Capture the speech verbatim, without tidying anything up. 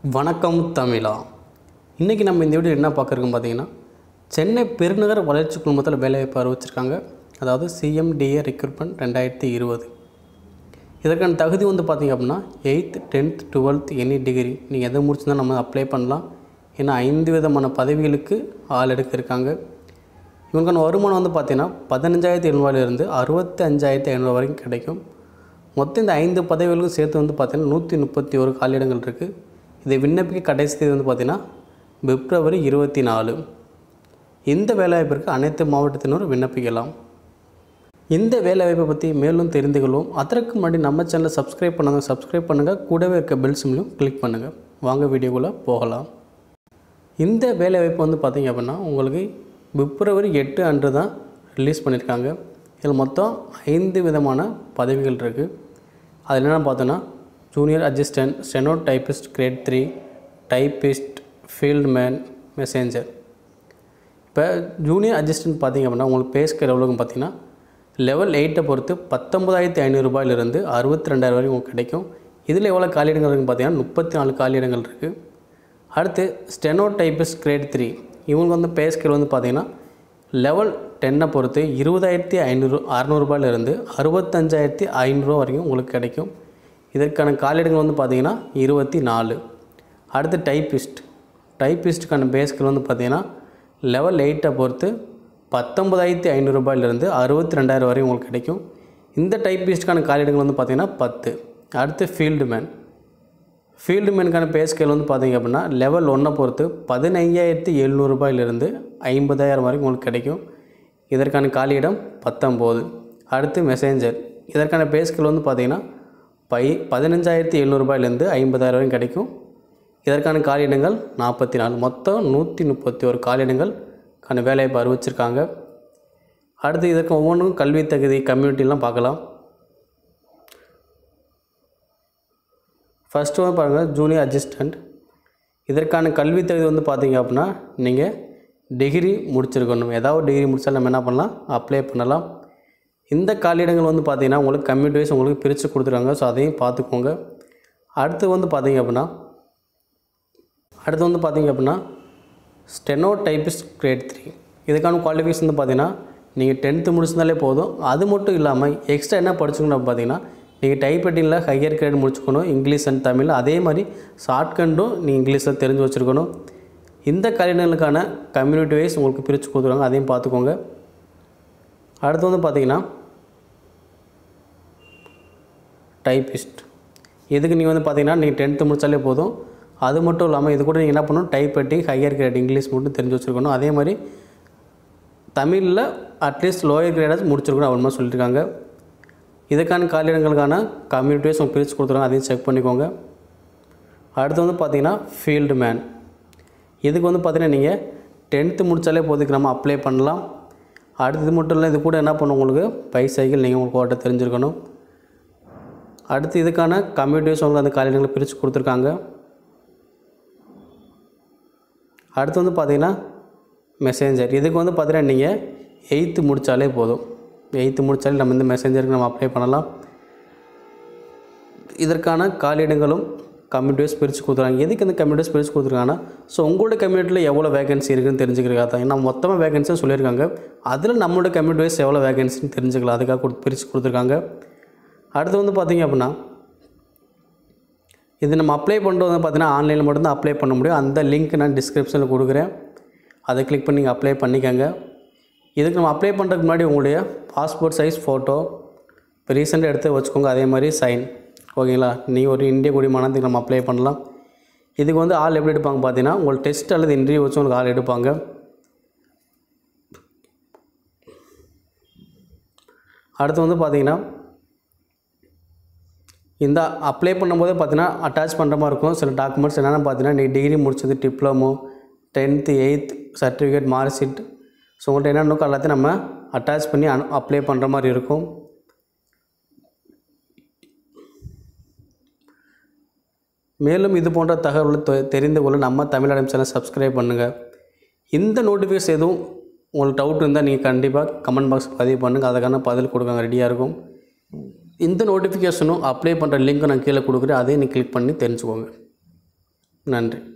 வணக்கம் தமிழா. இன்றைக்கி நம்ம இந்த வீடியோ என்ன பார்க்குறோம் பார்த்தீங்கன்னா, சென்னை பெருநகர வளர்ச்சி குழுமத்தில் வேலைவாய்ப்பு அறிவிச்சிருக்காங்க. அதாவது சிஎம்டிஏ ரெக்ரூட்மெண்ட் ரெண்டாயிரத்தி இருபது. இதற்கான தகுதி வந்து பார்த்திங்க அப்படின்னா eighth tenth twelfth any degree நீங்கள் எதை முடிச்சுருந்தால் நம்ம அப்ளை பண்ணலாம். ஏன்னா ஐந்து விதமான பதவிகளுக்கு ஆள் எடுக்க இருக்காங்க. இவங்களுக்கான வருமானம் வந்து பார்த்திங்கன்னா பதினஞ்சாயிரத்தி எழுநூறுவாயிலிருந்து அறுபத்தி அஞ்சாயிரத்தி ஐநூறு வரைக்கும் கிடைக்கும். மொத்தம் இந்த ஐந்து பதவிகளுக்கும் சேர்த்து வந்து பார்த்திங்கன்னா நூற்றி முப்பத்தி ஒரு காலியிடங்கள் இருக்குது. இதை விண்ணப்பிக்க கடைசி தேதி வந்து பார்த்திங்கன்னா பிப்ரவரி இருபத்தி நாலு. இந்த வேலைவாய்ப்பிற்கு அனைத்து மாவட்டத்தினரும் விண்ணப்பிக்கலாம். இந்த வேலைவாய்ப்பை பற்றி மேலும் தெரிந்து கொள்வோம். அதற்கு முன்னாடி நம்ம சேனலை சப்ஸ்கிரைப் பண்ணுங்க சப்ஸ்கிரைப் பண்ணுங்கள் கூடவே இருக்க பெல் சிம்லையும் கிளிக் பண்ணுங்கள். வாங்க வீடியோக்குள்ளே போகலாம். இந்த வேலைவாய்ப்பு வந்து பார்த்திங்க அப்படின்னா உங்களுக்கு பிப்ரவரி எட்டு அன்று தான் ரிலீஸ் பண்ணியிருக்காங்க. இதில் மொத்தம் ஐந்து விதமான பதவிகள் இருக்குது. அதில் என்ன பார்த்தோன்னா junior assistant, steno typist grade three, typist, field man, messenger. இப்போ ஜூனியர் அசிஸ்டன்ட் பார்த்திங்க அப்படின்னா உங்களுக்கு பே ஸ்கேல் எவ்வளோன்னு பார்த்தீங்கன்னா லெவல் எயிட்டை பொறுத்து பத்தொம்பதாயிரத்தி ஐநூறுரூபாயிலிருந்து அறுபத்தி ரெண்டாயிரம் வரைக்கும் உங்களுக்கு கிடைக்கும். இதில் எவ்வளோ காலியிடங்கள் இருக்குன்னு பார்த்தீங்கன்னா முப்பத்தி நாலு காலியிடங்கள் இருக்குது. அடுத்து ஸ்டெனோ டைப்பிஸ்ட் கிரேட் த்ரீ இவங்களுக்கு வந்து பே ஸ்கேல் வந்து பார்த்திங்கன்னா லெவல் டென்னை பொறுத்து இருபதாயிரத்தி ஐநூறு அறநூறுபாயிலிருந்து அறுபத்தஞ்சாயிரத்தி ஐநூறுரூவா வரைக்கும் உங்களுக்கு கிடைக்கும். இதற்கான காலியிடங்கள் வந்து பார்த்திங்கன்னா இருபத்தி நாலு. அடுத்து டைப்பிஸ்ட் டைப்பிஸ்ட்டுக்கான பே ஸ்கேல் வந்து பார்த்திங்கன்னா லெவல் எயிட்டை பொறுத்து பத்தொம்பதாயிரத்தி ஐநூறுரூபாயிலிருந்து அறுபத்தி ரெண்டாயிரம் வரையும் உங்களுக்கு கிடைக்கும். இந்த டைப்பிஸ்ட்டுக்கான காலியிடங்கள் வந்து பார்த்திங்கன்னா பத்து. அடுத்து ஃபீல்டு மேன் ஃபீல்டு மேனுக்கான பே ஸ்கேல் வந்து பார்த்திங்க அப்படின்னா லெவல் ஒன்றை பொறுத்து பதினைஞ்சாயிரத்தி எழுநூறுபாயிலிருந்து ஐம்பதாயிரம் வரைக்கும் உங்களுக்கு கிடைக்கும். இதற்கான காலியிடம் பத்தொம்போது. அடுத்து மெசேஞ்சர் இதற்கான பே ஸ்கேல் வந்து பார்த்திங்கன்னா பை பதினஞ்சாயிரத்தி எழுநூறுபாயிலேருந்து ஐம்பதாயிரம் வரைக்கும் கிடைக்கும். இதற்கான காலியிடங்கள் நாற்பத்தி நாலு. மொத்தம் நூற்றி முப்பத்தி ஒரு காலியிடங்களுக்கான வேலைவாய்ப்பு அறிவிச்சிருக்காங்க. அடுத்து இதற்கு ஒவ்வொன்றும் கல்வி தகுதி கம்யூனிட்டிலாம் பார்க்கலாம். ஃபஸ்ட்டு வந்து பாருங்கள் ஜூனியர் அசிஸ்டண்ட். இதற்கான கல்வி தகுதி வந்து பார்த்திங்க அப்படின்னா நீங்கள் டிகிரி முடிச்சிருக்கணும். ஏதாவது டிகிரி முடித்தால் நம்ம என்ன பண்ணலாம், அப்ளை பண்ணலாம். இந்த காலியிடங்கள் வந்து பார்த்திங்கன்னா உங்களுக்கு கம்யூனிட்டி வைஸ் உங்களுக்கு பிரித்து கொடுத்துருக்காங்க. ஸோ அதையும் பார்த்துக்கோங்க. அடுத்து வந்து பார்த்திங்க அப்படின்னா அடுத்து வந்து பார்த்திங்க அப்படின்னா ஸ்டெனோ டைப்பிஸ்ட் கிரேட் த்ரீ இதுக்கான குவாலிஃபிகேஷன் வந்து பார்த்திங்கன்னா நீங்கள் டென்த்து முடிச்சிருந்தாலே போதும். அது மட்டும் இல்லாமல் எக்ஸ்ட்ரா என்ன படிச்சுக்கணும் அப்படின்னு பார்த்தீங்கன்னா நீங்கள் டைப்ரைட்டிங்கில் ஹையர் கிரேட் முடிச்சுக்கணும், இங்கிலீஷ் அண்ட் தமிழ். அதே மாதிரி ஷார்ட்கண்டும் நீங்கள் இங்கிலீஷில் தெரிஞ்சு வச்சுருக்கணும். இந்த காலியிடங்களுக்கான கம்யூனிட்டி வைஸ் உங்களுக்கு பிரித்து கொடுத்துருவாங்க. அதையும் பார்த்துக்கோங்க. அடுத்து வந்து பார்த்திங்கன்னா டைப்பிஸ்ட் இதுக்கு நீங்கள் வந்து பார்த்திங்கன்னா நீங்கள் டென்த்து முடித்தாலே போதும். அது மட்டும் இல்லாமல் இது கூட நீங்கள் என்ன பண்ணணும், டைப்ரைட்டிங் ஹையர் கிரேட் இங்கிலீஷ் மட்டும் தெரிஞ்சு வச்சுருக்கணும். அதே மாதிரி தமிழில் அட்லீஸ்ட் லோயர் கிரேடாக முடிச்சிருக்கணும் அவ்வளோ சொல்லியிருக்காங்க. இதுக்கான காலியிடங்களுக்கான கம்யூனிட்டி வைஸ் உங்களுக்கு பிரித்து கொடுத்துருவாங்க. அதையும் செக் பண்ணிக்கோங்க. அடுத்து வந்து பார்த்திங்கன்னா ஃபீல்டு மேன் இதுக்கு வந்து பார்த்திங்கன்னா நீங்கள் டென்த்து முடித்தாலே போதுக்கு நம்ம அப்ளை பண்ணலாம். அடுத்தது மட்டும் இல்லை, இது கூட என்ன பண்ணும் உங்களுக்கு பைசைக்கிள் நீங்கள் உங்களுக்கு ஓட்ட தெரிஞ்சிருக்கணும். அடுத்து இதுக்கான கம்யூனிட்டிஸ் உங்களுக்கு அந்த காலியிடங்களை பிரித்து கொடுத்துருக்காங்க. அடுத்து வந்து பார்த்திங்கன்னா மெசேஞ்சர் இதுக்கு வந்து பார்த்திங்கன்னா நீங்கள் எயித்து முடித்தாலே போதும். எயித்து முடித்தாலே நம்ம இந்த மெசேஞ்சருக்கு நம்ம அப்ளை பண்ணலாம். இதற்கான காலியிடங்களும் கம்யூனிட்டிஸ் பிரித்து கொடுத்துருக்காங்க. எதுக்கு இந்த கம்யூனிட்டிஸ் பிரித்து கொடுத்துருக்காங்கன்னா ஸோ உங்களோட கம்யூனிட்டியில் எவ்வளோ வேகன்சி இருக்குதுன்னு தெரிஞ்சுக்கிறதுக்காக தான். ஏன்னா மொத்தமாக வேகன்சியும் சொல்லியிருக்காங்க. அதில் நம்மளோட கம்யூனிட்டி வைஸ் எவ்வளோ வேகன்சின்னு தெரிஞ்சுக்கலாம். அதுக்காக கொடு பிரித்து கொடுத்துருக்காங்க. அடுத்து வந்து பார்த்திங்க அப்படின்னா இது நம்ம அப்ளை பண்ணுறது வந்து பார்த்திங்கன்னா ஆன்லைனில் மட்டும்தான் அப்ளை பண்ண முடியும். அந்த லிங்க் நான் டிஸ்கிரிப்ஷனில் கொடுக்குறேன். அதை கிளிக் பண்ணி நீங்கள் அப்ளை பண்ணிக்கோங்க. இதுக்கு நம்ம அப்ளை பண்ணுறதுக்கு முன்னாடி உங்களுடைய பாஸ்போர்ட் சைஸ் ஃபோட்டோ இப்போ ரீசெண்டாக எடுத்து வச்சுக்கோங்க. அதே மாதிரி சைன். ஓகேங்களா, நீ ஒரு இந்திய குடிமகனுக்கு நம்ம அப்ளை பண்ணலாம். இதுக்கு வந்து ஆள் எப்படி எடுப்பாங்க பார்த்தீங்கன்னா உங்களுக்கு டெஸ்ட் அல்லது இன்டர்வியூ வச்சு உங்களுக்கு ஆள் எடுப்பாங்க. அடுத்து வந்து பார்த்திங்கன்னா இந்த அப்ளை பண்ணும்போதே பார்த்தீங்கன்னா அட்டாச் பண்ணுற மாதிரி இருக்கும் சில டாக்குமெண்ட்ஸ். என்னென்னு பார்த்தீங்கன்னா நீங்கள் டிகிரி முடிச்சது, diploma, tenth, eighth certificate, mark sheet. So உங்கள்கிட்ட என்னென்னு இருக்கும் எல்லாத்தையும் நம்ம அட்டாச் பண்ணி அனு அப்ளை பண்ணுற மாதிரி இருக்கும். மேலும் இது போன்ற தகவல்களை தெரிந்து கொள்ள நம்ம தமிழ் சேனல் சப்ஸ்கிரைப் பண்ணுங்கள். இந்த நோட்டிஃபிகேஷன் எதுவும் உங்களுக்கு டவுட் இருந்தால் நீங்கள் கண்டிப்பாக கமெண்ட் பாக்ஸ் பதிவு பண்ணுங்கள். அதுக்கான பதில் கொடுக்க ரெடியாக இருக்கும். இந்த நோட்டிஃபிகேஷனும் அப்ளை பண்ணுற லிங்க் நான் கீழே கொடுக்குறேன். அதையும் நீ கிளிக் பண்ணி தெரிஞ்சுக்கோங்க. நன்றி.